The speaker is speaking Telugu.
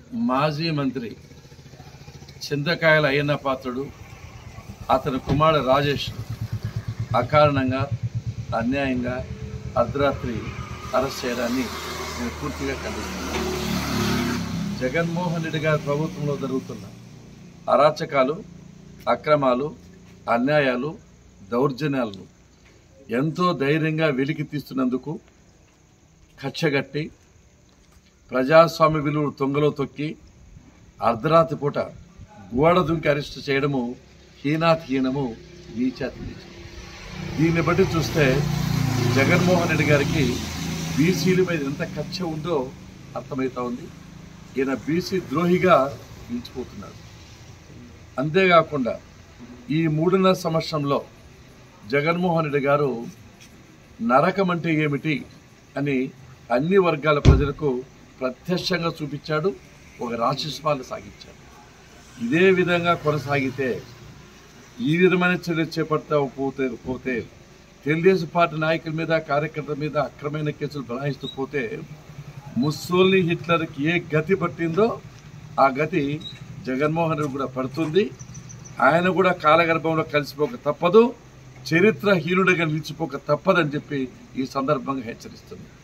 మాజీ మంత్రి చింతకాయల అయ్యన్న పాత్రుడు అతని కుమారుడు రాజేష్ అకారణంగా అన్యాయంగా అర్ధరాత్రి అరెస్ట్ చేయడాన్ని నేను పూర్తిగా ఖండిస్తున్నాను. జగన్మోహన్ రెడ్డి గారి ప్రభుత్వంలో జరుగుతున్న అరాచకాలు, అక్రమాలు, అన్యాయాలు, దౌర్జన్యాలను ఎంతో ధైర్యంగా వెలికి తీస్తున్నందుకు కక్షగట్టి ప్రజాస్వామ్య విలువలు తొంగలో తొక్కి అర్ధరాత్రి పూట గోడ దుంకి అరెస్ట్ చేయడము హీనాతిహీనము, నీచాతి నీచం. దీన్ని బట్టి చూస్తే జగన్మోహన్ రెడ్డి గారికి బీసీల మీద ఎంత కక్ష ఉందో అర్థమవుతా ఉంది. ఈయన బీసీ ద్రోహిగా నిలిచిపోతున్నాడు. అంతేకాకుండా ఈ 3.5 సంవత్సరంలో జగన్మోహన్ రెడ్డి గారు నరకం అంటే ఏమిటి అని అన్ని వర్గాల ప్రజలకు ప్రత్యక్షంగా చూపించాడు. ఒక రాక్షసపాలన సాగించాడు. ఇదే విధంగా కొనసాగితే, ఈ విధమైన చర్యలు చేపడతా పోతే తెలుగుదేశం పార్టీ నాయకుల మీద, కార్యకర్తల మీద అక్రమైన కేసులు బనాయిస్తూ పోతే ముస్సోల్ని, హిట్లర్కి ఏ గతి పట్టిందో ఆ గతి జగన్మోహన్ రెడ్డి కూడా పడుతుంది. ఆయన కూడా కాలగర్భంలో కలిసిపోక తప్పదు, చరిత్రహీనుడిగా నిలిచిపోక తప్పదని చెప్పి ఈ సందర్భంగా హెచ్చరిస్తుంది.